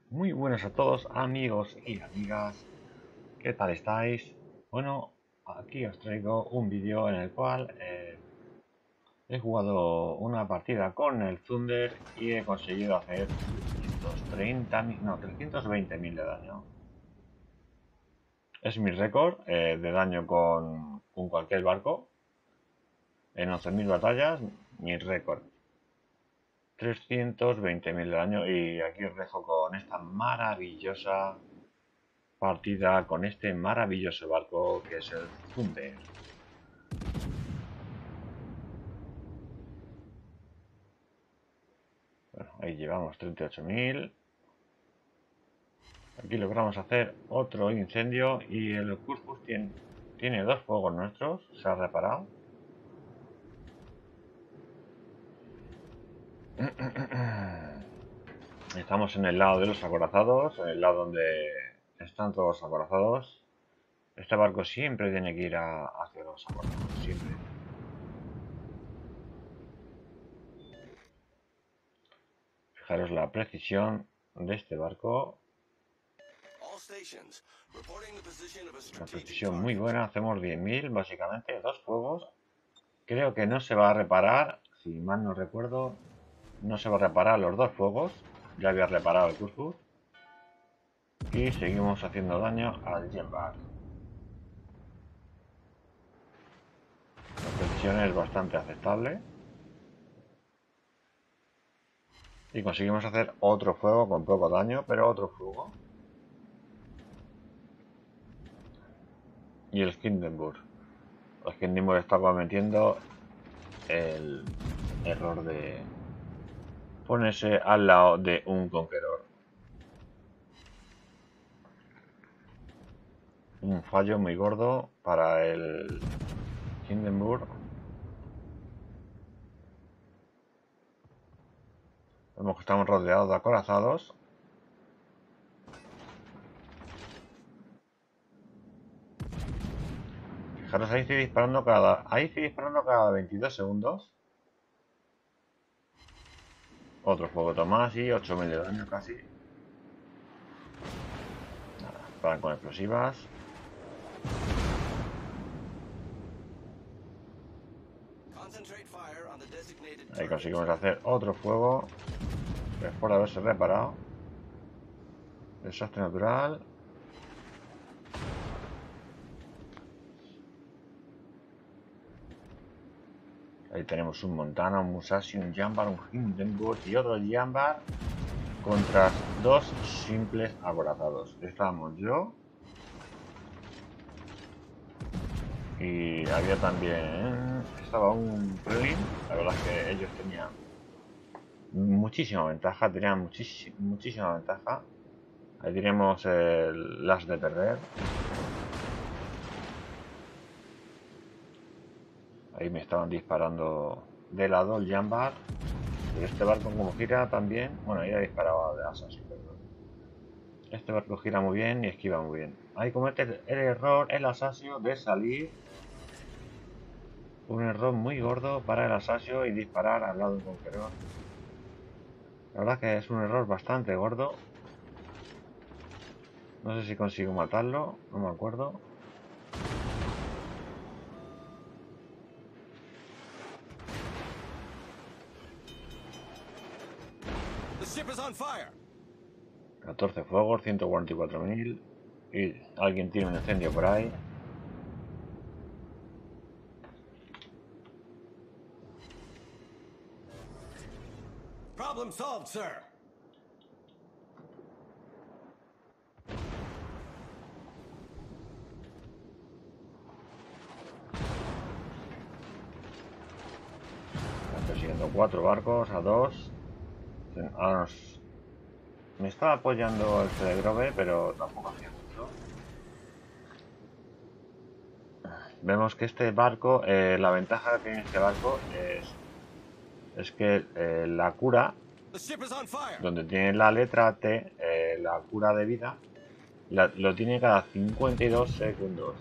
Muy buenas a todos amigos y amigas, ¿qué tal estáis? Bueno, aquí os traigo un vídeo en el cual he jugado una partida con el Thunder y he conseguido hacer 320.000 de daño. Es mi récord de daño con cualquier barco. En 11.000 batallas, mi récord. 320.000 de daño y aquí os dejo con esta maravillosa partida con este maravilloso barco que es el Thunder. Bueno, ahí llevamos 38.000. Aquí logramos hacer otro incendio y el Cuscus tiene dos fuegos nuestros, se ha reparado. Estamos en el lado de los acorazados, en el lado donde están todos los acorazados. Este barco siempre tiene que ir hacia los acorazados, siempre. Fijaros la precisión de este barco. Una precisión muy buena, hacemos 10.000 básicamente, dos fuegos. Creo que no se va a reparar, si mal no recuerdo, no se va a reparar los dos fuegos. Ya había reparado el Cuscus. Y seguimos haciendo daño al Jembar. La precisión es bastante aceptable. Y conseguimos hacer otro fuego con poco daño, pero otro fuego. Y el Hindenburg. El Hindenburg está cometiendo el error de ponerse al lado de un Conqueror. Un fallo muy gordo para el Hindenburg. Vemos que estamos rodeados de acorazados. Fijaros, ahí estoy disparando cada 22 segundos. Otro fuego más y 8.000 de daño casi. Nada, paran con explosivas. Ahí conseguimos hacer otro fuego. Después de haberse reparado. Desastre natural. Ahí tenemos un Montana, un Musashi, un Jambar, un Hindenburg y otro Jambar contra dos simples acorazados. Estábamos yo y había también estaba un Prelin. La verdad es que ellos tenían muchísima ventaja, muchísima ventaja. Ahí tenemos el las de perder. Ahí me estaban disparando de lado el Jambar. Pero este barco como gira también. Bueno, ahí ha disparado de asas, perdón. Este barco gira muy bien y esquiva muy bien. Ahí comete el error el Asasio de salir. Un error muy gordo para el Asasio y disparar al lado de un Conqueror. La verdad que es un error bastante gordo. No sé si consigo matarlo, no me acuerdo. The ship is on fire. 14 fuegos, 144.000. Y alguien tiene un incendio por ahí. Problem solved, sir. Están persiguiendo 4 barcos a 2. Ahora me está apoyando el Celebrove, pero tampoco hacía mucho. Vemos que este barco, la ventaja que tiene este barco es que la cura, The ship is on fire. donde tiene la letra T, la cura de vida, lo tiene cada 52 segundos.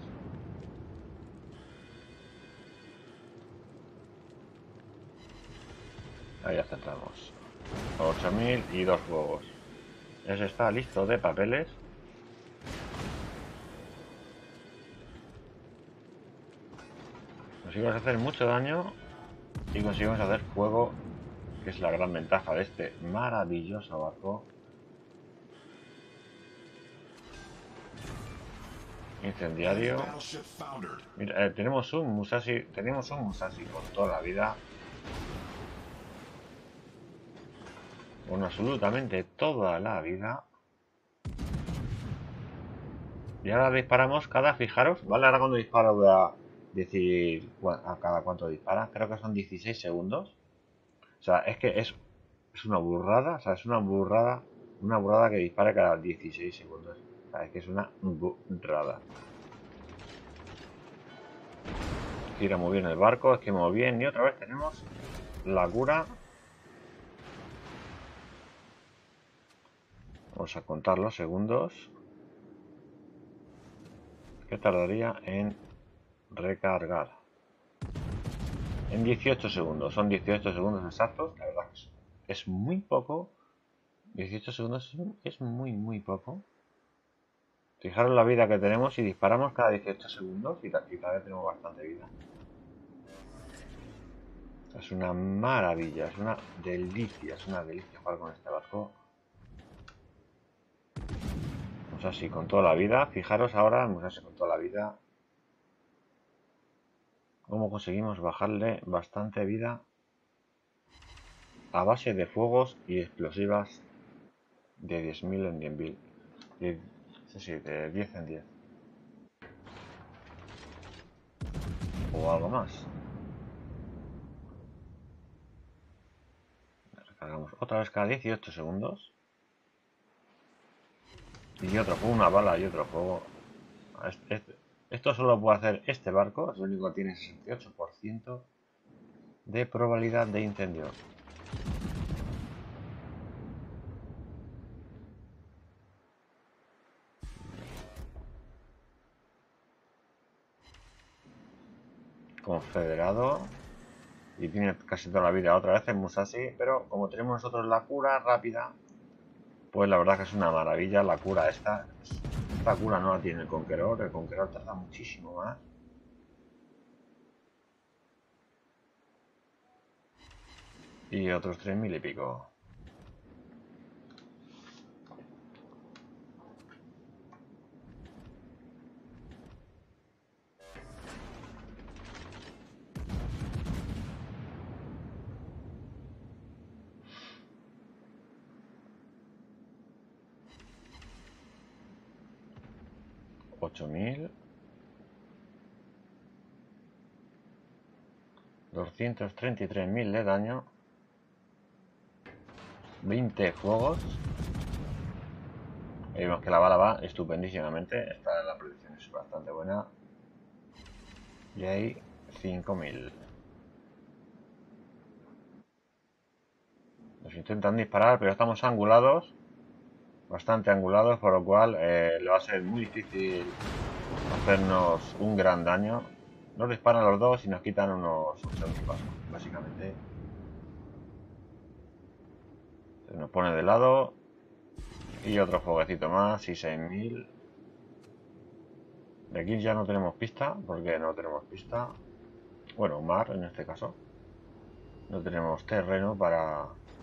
Ahí acertamos. 8.000 y dos fuegos. Ese está listo de papeles. Conseguimos hacer mucho daño y conseguimos hacer fuego, que es la gran ventaja de este maravilloso barco. Incendiario. Mira, tenemos un Musashi con toda la vida. Con absolutamente toda la vida. Y ahora disparamos cada, fijaros, ¿vale? Ahora cuando disparo voy a decir a cada cuánto dispara. Creo que son 16 segundos. O sea, es que es una burrada. O sea, es una burrada que dispare cada 16 segundos. O sea, es que es una burrada. Gira muy bien el barco, esquivamos bien. Y otra vez tenemos la cura. Vamos a contar los segundos que tardaría en recargar. En 18 segundos. Son 18 segundos exactos. La verdad es muy poco. 18 segundos es muy poco. Fijaros la vida que tenemos y disparamos cada 18 segundos y todavía tenemos bastante vida. Es una maravilla, es una delicia jugar con este barco. Musashi con toda la vida. Fijaros ahora, Musashi con toda la vida. Cómo conseguimos bajarle bastante vida a base de fuegos y explosivas de 10.000 en 10.000. Sí, de 10 en 10. O algo más. Recargamos otra vez cada 18 segundos. Y otro fuego, una bala y otro fuego. Esto solo puede hacer este barco. Es el único que tiene 68% de probabilidad de incendio. Confederado. Y tiene casi toda la vida otra vez en Musashi. Pero como tenemos nosotros la cura rápida, pues la verdad que es una maravilla la cura esta. Esta cura no la tiene el Conqueror tarda muchísimo más. Y otros 3.000 y pico. $8.000. 233.000 de daño. 20 fuegos. Y vemos que la bala va estupendísimamente. La predicción es bastante buena. Y hay 5.000. Nos intentan disparar, pero estamos angulados. Bastante angulados, por lo cual le va a ser muy difícil hacernos un gran daño. Nos disparan los dos y nos quitan unos 8.000 pasos, básicamente. Se nos pone de lado. Y otro fueguecito más y 6.000. De aquí ya no tenemos pista, porque no tenemos pista. Bueno, mar en este caso. No tenemos terreno para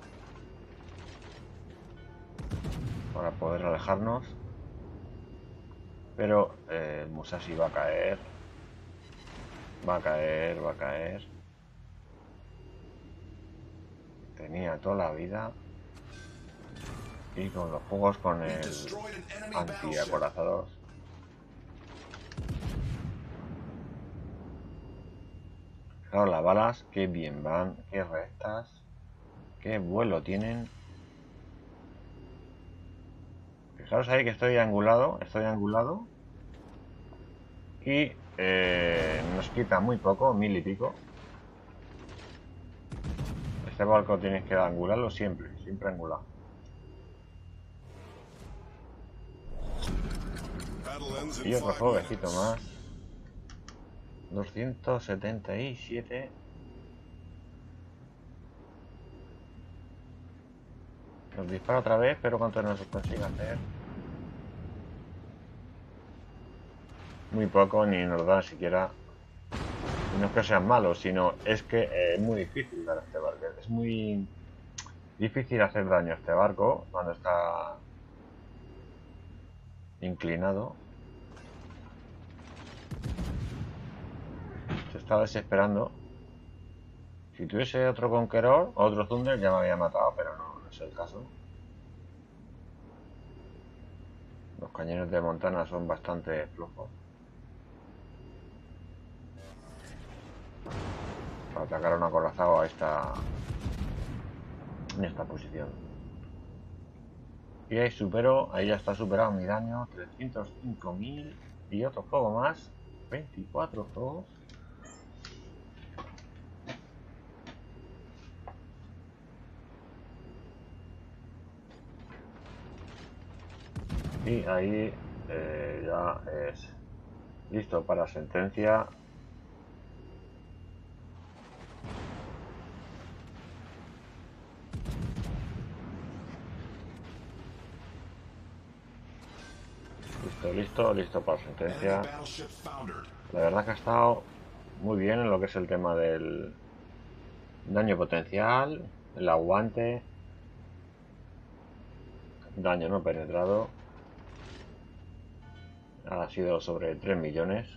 poder alejarnos. Pero el Musashi va a caer. Va a caer. Tenía toda la vida. Y con los juegos con el antiacorazados. Fijaros las balas, qué bien van, qué rectas, qué vuelo tienen. Fijaros ahí que estoy angulado. Y nos quita muy poco, 1.000 y pico. Este barco tienes que angularlo siempre angulado. Y otro jueguecito más. 277. Nos dispara otra vez, pero cuánto nos consigue hacer. Muy poco, ni nos da siquiera. Y no es que sean malos, sino es que es muy difícil dar a este barco. Es muy difícil hacer daño a este barco cuando está inclinado. Se está desesperando. Si tuviese otro Conqueror, otro Thunder, ya me había matado, pero no es el caso. Los cañones de Montana son bastante flojos para atacar a un acorazado en esta posición. Y ahí ahí ya está superado mi daño, 305.000 y otro fuego más, 24 fuegos. Y ahí ya es listo para sentencia. Listo para sentencia. La verdad que ha estado muy bien en lo que es el tema del daño potencial, el aguante, daño no penetrado. Ha sido sobre 3 millones.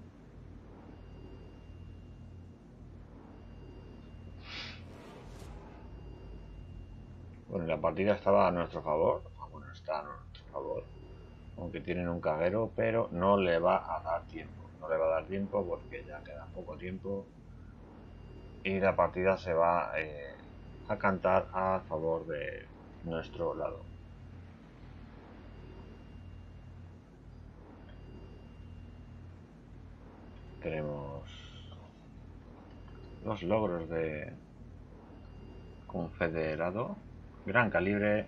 Bueno, la partida estaba a nuestro favor. Bueno, está a nuestro favor. Aunque tienen un caguero, pero no le va a dar tiempo. No le va a dar tiempo porque ya queda poco tiempo. Y la partida se va a cantar a favor de nuestro lado. Tenemos los logros de confederado, gran calibre.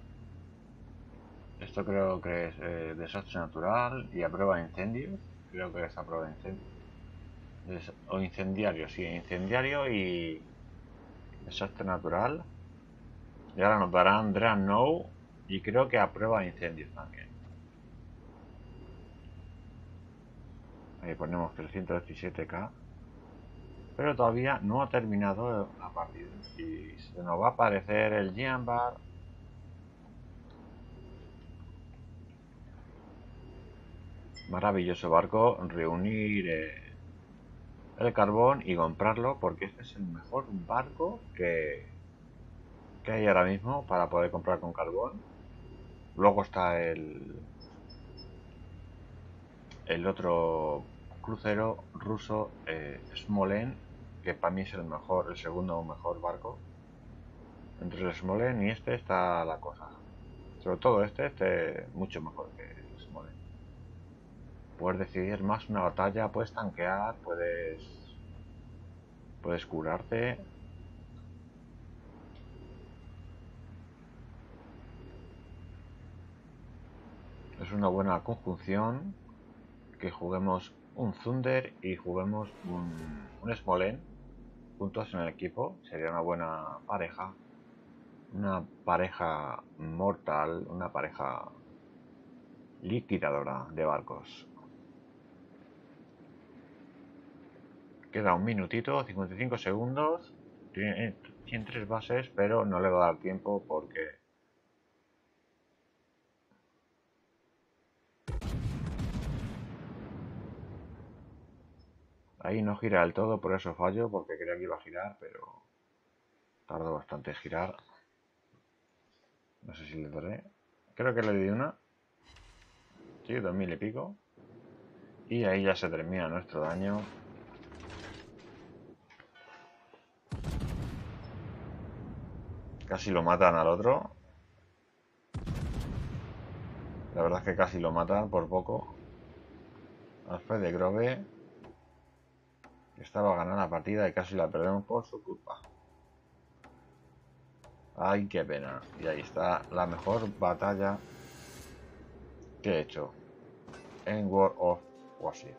Esto creo que es desastre natural y a prueba de incendios. Creo que es a prueba de incendios. O incendiario, sí, incendiario y desastre natural. Y ahora nos darán Dragon No y creo que a prueba de incendios también. Ahí ponemos 317k. Pero todavía no ha terminado la partida. Y se nos va a aparecer el Gianbar. Maravilloso barco. Reunir el carbón y comprarlo porque este es el mejor barco que hay ahora mismo para poder comprar con carbón. Luego está el otro crucero ruso, Smolensk, que para mí es el segundo mejor barco. Entre el Smolensk y este está la cosa. Sobre todo este mucho mejor que el Smolensk. Puedes decidir más una batalla, puedes tanquear, puedes curarte. Es una buena conjunción que juguemos un Thunder y juguemos un Smolensk juntos en el equipo. Sería una buena pareja. Una pareja mortal, una pareja liquidadora de barcos. Queda un minutito, 55 segundos. Tiene 3 bases, pero no le va a dar tiempo porque ahí no gira del todo, por eso fallo, porque creía que iba a girar, pero tardó bastante en girar. No sé si le daré. Creo que le di una. Sí, 2000 y pico. Y ahí ya se termina nuestro daño. Casi lo matan al otro. La verdad es que casi lo matan por poco. Alfred de Grove. Estaba ganando la partida y casi la perdemos por su culpa. Ay, qué pena. Y ahí está la mejor batalla que he hecho en World of Warship.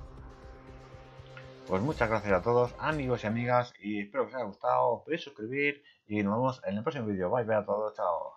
Pues muchas gracias a todos, amigos y amigas, y espero que os haya gustado. Podéis suscribir y nos vemos en el próximo vídeo. Bye, bye a todos, chao.